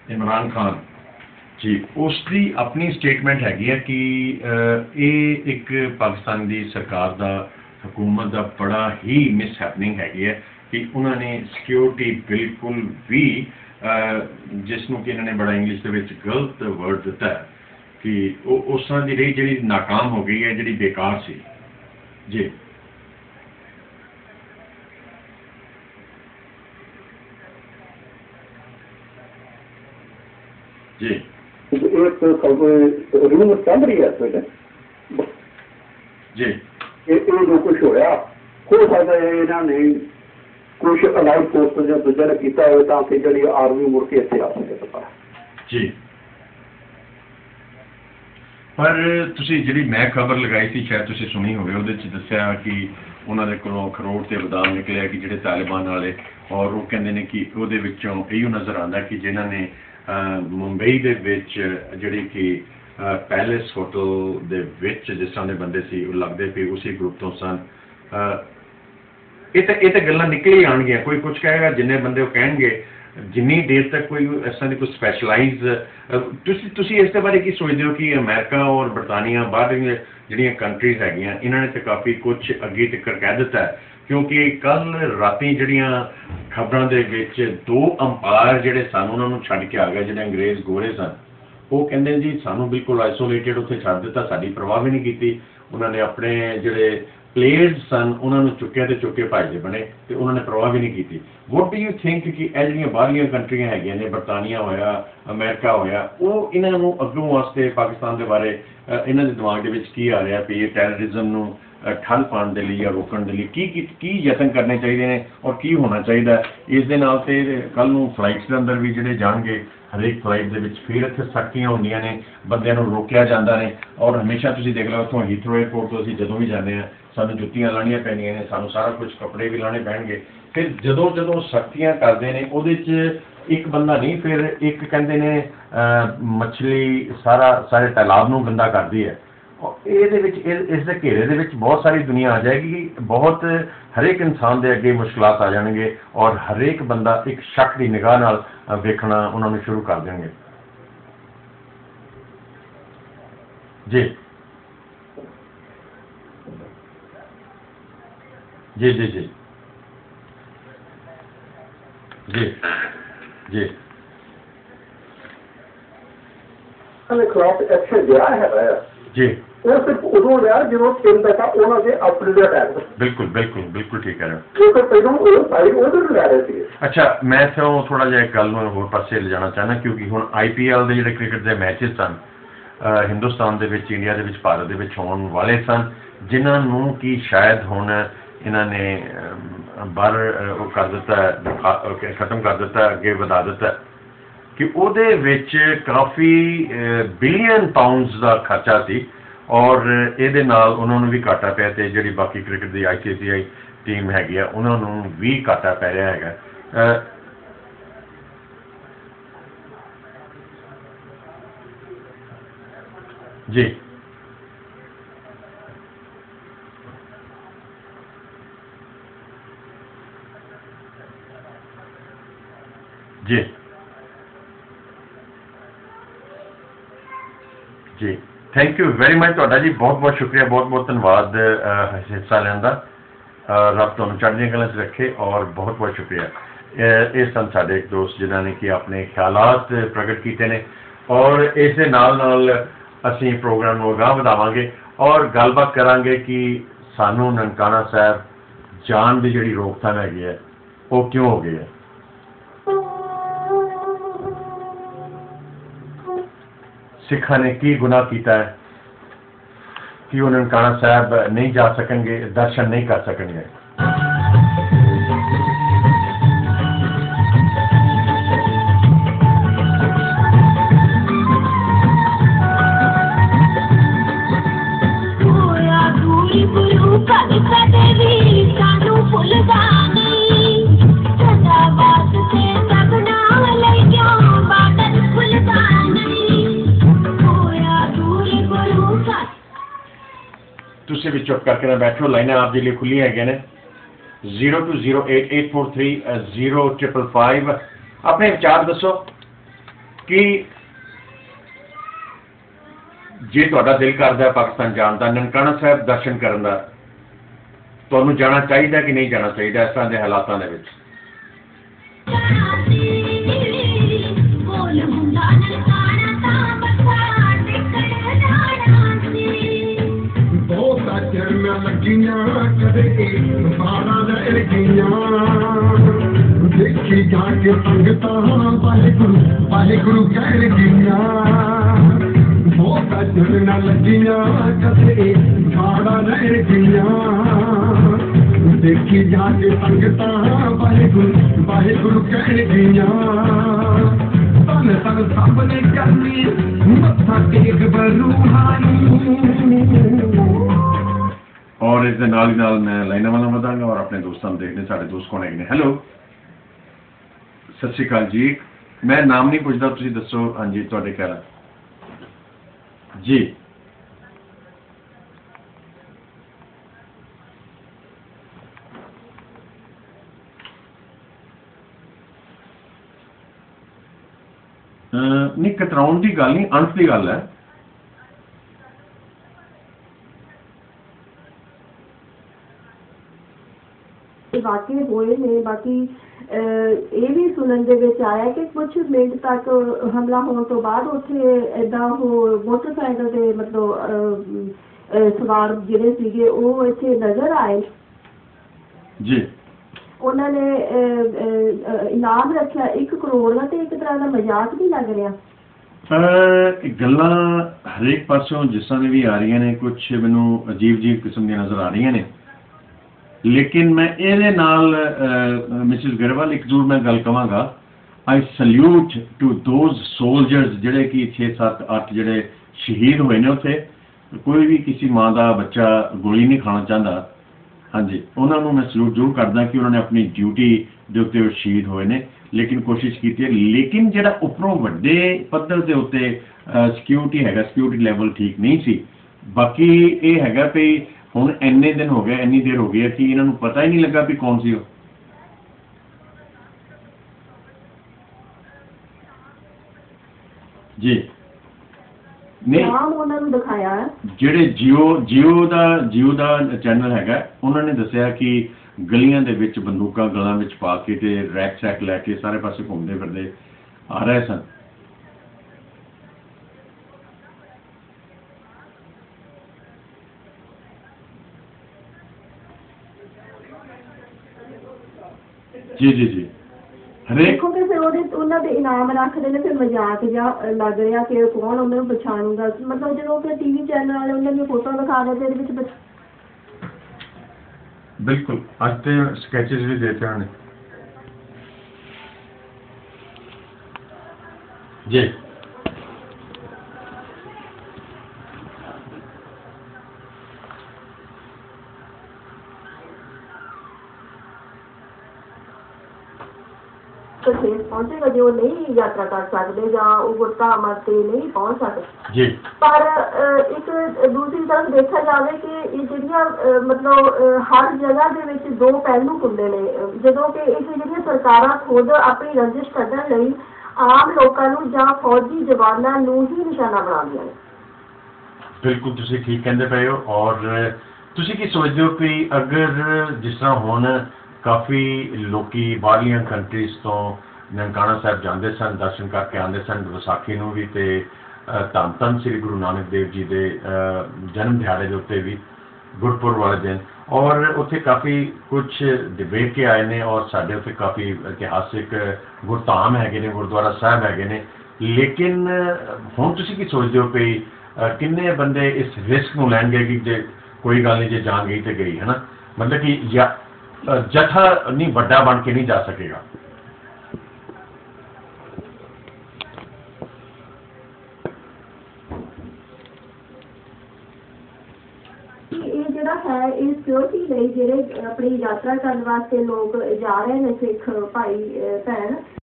इमरान खान जी, उसकी अपनी स्टेटमेंट हैगी है कि ये एक पाकिस्तान की सरकार का हुकूमत का बड़ा ही मिसहैपनिंग हैगी है कि उन्होंने सिक्योरिटी बिल्कुल भी जिसनों कि इन्होंने बड़ा इंग्लिश के गलत वर्ड दिता है कि उस तरह की रही जी नाकाम हो गई है, जी बेकार सी। जी जी एक रूमर चल रही है इस वेले जी जो कुछ होया हो सकता है इन्होंने कुछ अलाइड फोर्स जो दूजे ने किया हो ताकि जी आर्मी मुड़ के इतने आ सके। जी पर तुसी जी मैं खबर लगाई थी शायद तुसी सुनी होवे उहदे च दस्सिया कि उन्होंने कोलों अखरोट ते बादाम निकलिया कि जिहड़े तालिबान वाले और वो कहंदे ने कि उहदे विचों इहो नज़र आंदा कि जिन्हां ने मुंबई दे विच जिहड़ी कि पैलेस होटल दे विच जिस तरह दे बंदे सी वो लगदे पे उसी ग्रुप तो सन। ये तो गल्लां निकल ही आउणगियां, कोई कुछ कहेगा जिन्ने बंदे वो कहणगे जिन्नी देर तक कोई इस तरह की कोई स्पैशलाइज तुसी इसके बारे की सोचते हो कि अमेरिका और बरतानिया बाहर जिहड़ियां कंट्रीज हैगियां इन्होंने तो काफ़ी कुछ अगे तक कह दिता है क्योंकि कल राती जिहड़ियां खबरां दे विच 2 अंपायर जिहड़े सन उन्होंने छड्ड के आ गए जिहड़े अंग्रेज गोरे सन वो कहंदे जी सानू बिल्कुल आइसोलेटेड उत्थे छड्ड दिता, साडी परवाह भी नहीं की। उन्होंने अपने जिहड़े प्लेयर्स सन उन्होंने चुक्या तो चुके भाजदे बने तो उन्होंने परवाह भी नहीं की। वट डू यू थिंक कि यह जिहड़ियां बाहरलियां कंट्रियां हैगियां ने बरतानिया होया अमेरिका होया वो इन्हों अगों वास्ते पाकिस्तान के बारे इन्हों के दिमाग के की आ रहा भी ये टैररिज्म ठल पाने के लिए या रोकने के लिए की यतन करने चाहिए ने और की होना चाहिए। इस दे नाल ते कल नूं फ्लाइट्स के अंदर भी जिहड़े जाणगे हरेक फ्लाइट के फिर इत्थे सख्तियां होंदियां ने, बंदियां नूं रोकिया जाता है और हमेशा तुसीं देख लो इत्थों हीथरो एयरपोर्ट तो असीं जदों भी जाते हैं सानूं जुत्तियां लाणियां पैंदियां ने, सानूं सारा कुछ कपड़े भी लाने पैणगे। फिर जदों जदों सख्तियां करदे ने उहदे च एक बंदा नहीं फिर एक कहंदे ने मछली सारे तालाब नूं गंदा करदी है। इस घेरे दे विच बहुत सारी दुनिया आ जाएगी, बहुत हरेक इंसान के अगे मुश्किलात आ जाएंगे और हरेक बंदा एक शक की निगाह नाल वेखना उन्होंने शुरू कर देंगे। जी जी जी जी जी जी खिलाफ एक्शन लिया है जी वो सिर्फ उदों लिया जो 3 पैसा उन्होंने अपने अटैक बिल्कुल बिल्कुल बिल्कुल ठीक है तो पहलों साइड उधर लै रहे थे। अच्छा मैं तो थोड़ा जिहा गल नूं होर पासे ले जाना चाहना क्योंकि हुण IPL के जिहड़े क्रिकेट के मैचेस सन हिंदुस्तान दे विच इंडिया दे विच भारत दे विच होण वाले सन जिन्हां नूं कि शायद हुण इन्हां ने बाहर वो कर दिता खत्म कर दिता अगे वधा दिता कि उहदे विच काफ़ी बिलियन पाउंड्स का खर्चा सी और ये नाल उन्होंने भी घाटा पिया ते जिहड़ी बाकी क्रिकेट की ICICI टीम हैगी आ उन्होंने भी घाटा पै रहा है। जी जी जी थैंक यू वेरी मच तुहाडा जी, बहुत बहुत शुक्रिया, बहुत बहुत धन्यवाद हिस्सा लैण दा। रब तुहानूं चढ़दियां कलां च रखे और बहुत बहुत शुक्रिया। ये सन साडे एक दोस्त जिन्होंने कि अपने ख्यालात प्रगट किए हैं और इस दे नाल नाल असीं प्रोग्राम नूं अगाह वधावांगे और गलबात करांगे कि सानूं ननकाना साहब जान की जिहड़ी रोकथाम हैगी है वो क्यों हो गई है। सिखा ने की गुनाह किया है कि वो ननकाना साहब नहीं जा सकेंगे, दर्शन नहीं कर सकेंगे। तुसी भी चुप करके ना बैठो, लाइना आप लिए खुली है ने 0208843055। अपने विचार दसो। कि जे तुहाडा दिल करदा पाकिस्तान जाण दा, ननकाना साहिब दर्शन करन दा, तुहानूं जाना चाहिए कि नहीं जाना चाहिए इस तरह के हालातों के विच? देखी जाके संगता वाहेगुरु वाहेगुरु कह लगिया बहुत चलना लगिया कदे खाड़ा रह गया देखी जाके संगता वाहेगुरु वाहेगुरु कह लगिया तन तन सब ने करनी मत्था टेक बरूहानी। और इस नाल ही नाल मैं लाइना वाला वधांगा और अपने दोस्तों को देखने साढ़े दोस्त कौन है। हेलो सत श्री अकाल जी, मैं नाम नहीं पूछता, तुसी दसो। हाँ जी, तुहाडे क्या जी? नहीं, कतराउण की गल नहीं, अंत की गल है। वाकई होए ने। बाकी ये भी सुनन दे विच आया कि कुछ मिनट तक हमला होने तो बाद उत्थे इदां हो मोटरसाइकिल ते मतलब सवार जिहड़े सीगे वो इत्थे नजर आए जी। उन्होंने इनाम रखा 1 करोड़ का, तो एक तरह का मजाक भी लग रहा। गल्लां हरेक पासों जिस तरह भी आ रही ने, कुछ मैनू अजीब अजीब किस्म दी नज़र आ रही ने, लेकिन मैं ये नाल मिसिस गरवाल एक जरूर मैं गल कहांगा। I salute to those soldiers जिहड़े कि 6 7 8 जिहड़े शहीद होए ने उत्थे। कोई भी किसी माँ का बच्चा गोली नहीं खाना चाहता। हाँ जी, उन्होंने मैं सल्यूट जरूर करदा कि उन्होंने अपनी ड्यूटी के उत्ते शहीद होए ने, लेकिन कोशिश की है। लेकिन जिहड़ा उपरों वड्डे पद्धर के उत्ते सिक्योरिटी हैगा, सिक्योरिटी लैवल ठीक नहीं सी। बाकी ये हैगा भी हुण इन्ने दिन हो गए, इन्नी देर हो गई है कि इन्हों पता ही नहीं लगा भी कौन सी हो। जी नहीं दिखाया जेडे जियो दा चैनल हैगा, उन्होंने दसिया कि गलियां दे विच बंदूकां गलां विच पा के ते रैक सैक लैके सारे पासे घूमते फिरते आ रहे सन। जी जी जी, हरेक देखो कि फिर उन्होंने इनाम रखते हैं, फिर मजाक जा लग रहा कि कौन उन्होंने पछाणूगा। मतलब जो कि टीवी चैनल वाले उन्होंने फोटो दिखा रहे थे, बिल्कुल आज तो स्केचेस भी देते हैं जी। पहुंचेगा जो नहीं यात्रा कर सकते या गुरधाम से नहीं पहुंच सकते जी। पर एक दूसरी तरफ देखा जाए कि ये ਜਿਹੜੀਆਂ मतलब हर जगह ਦੇ ਵਿੱਚ दो पहलू ਹੁੰਦੇ ਨੇ। ਜਦੋਂ ਕਿ ਇਹ ਜਿਹੜੀਆਂ ਸਰਕਾਰਾਂ ਖੁਦ ਆਪਣੀ ਰੰਜਿਸ਼ ਕੱਢਣ ਲਈ ਆਮ ਲੋਕਾਂ ਨੂੰ ਜਾਂ ਫੌਜੀ ਜਵਾਨਾਂ ਨੂੰ ਹੀ ਨਿਸ਼ਾਨਾ ਬਣਾਉਂਦੀਆਂ ਨੇ। बिल्कुल तुसी ठीक कहते पे हो। और तुसी की सोचते हो कि अगर जिस तरह हुण काफ़ी लोकी बाहरलियां कंट्रीज तो ननकाना साहब जाते सन, दर्शन करके आते सन, विसाखी नूं भी ते धन धन श्री गुरु नानक देव जी के जन्म दिहाड़े के उत्ते भी गुरपुर वाले दिन, और उत्थे काफ़ी कुछ वेख के आए ने, और साडे उत्थे काफ़ी इतिहासिक गुरधाम हैगे ने, गुरुद्वारा साहब हैगे ने। लेकिन हुण तुसी की सोचते हो कि किन्ने बंदे इस रिस्क नूं लैणगे कि जे कोई गल नहीं, जे जान गई तो गई, है ना। मतलब कि जथा नहीं बड़ा बन के नहीं जा सकेगा। ये ਜਿਹੜਾ ਹੈ ਇਹ ਸਿਕਿਉਰਿਟੀ ਲਈ ਜਿਹੜੇ ਆਪਣੀ ਯਾਤਰਾ ਕਰਨ ਵਾਸਤੇ ਲੋਕ ਜਾ ਰਹੇ ਨੇ, ਸਿੱਖ ਭਾਈ ਭੈਣ